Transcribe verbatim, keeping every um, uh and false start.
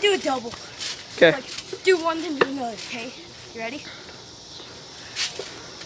do a double. Okay. Like, do one, then do another, okay? You ready?